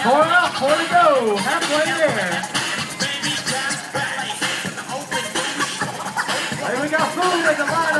Four up, four to go. Halfway there. Hey, we got food at the line.